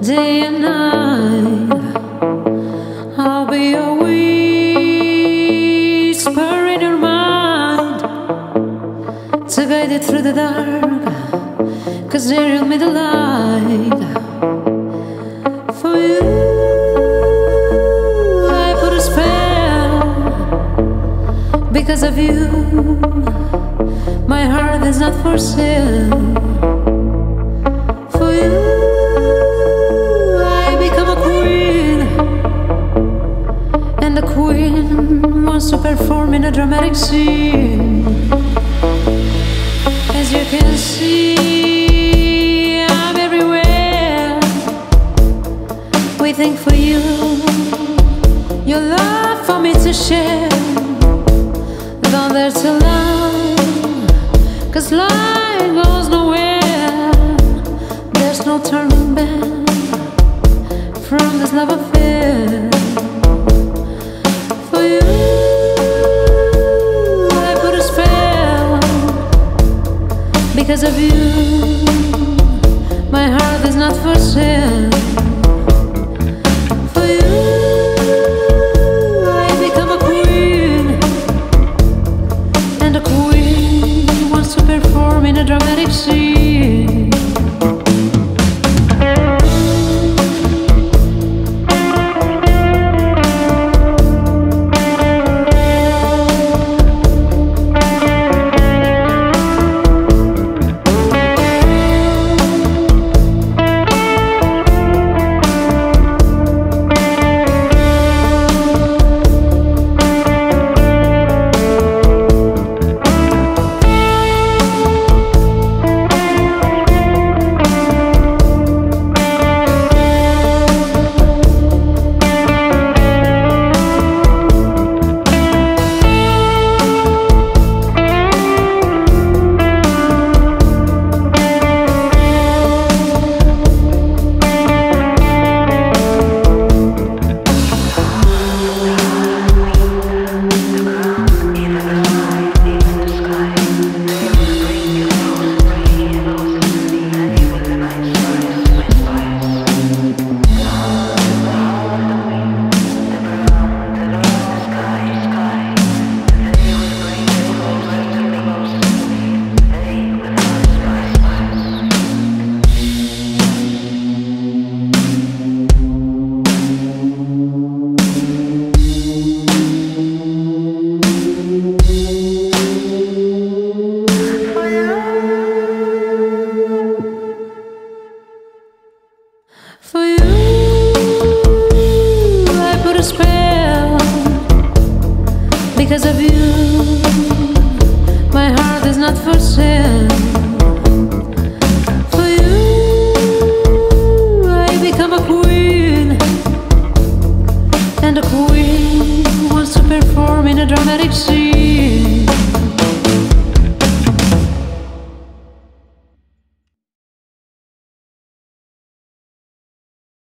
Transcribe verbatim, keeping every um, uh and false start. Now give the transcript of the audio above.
day and night. I'll be a whisper in your mind to guide you through the dark, 'cause there you'll meet the light. For you I put a spell, because of you my heart is not for sale. For you I become a queen, and the queen wants to perform in a dramatic scene. As you can see, I'm everywhere, waiting for you, your love for me to share. Don't dare to lie, 'cause life goes nowhere. There's no turning back from this love affair. For you I put a spell, because of you my heart is not for sale.